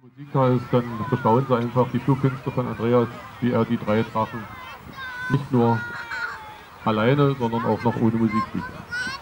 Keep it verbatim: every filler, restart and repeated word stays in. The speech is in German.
Musik da ist, dann bestaunen sie einfach die Flugkünste von Andreas, wie er die drei Drachen nicht nur alleine, sondern auch noch ohne Musik fliegt.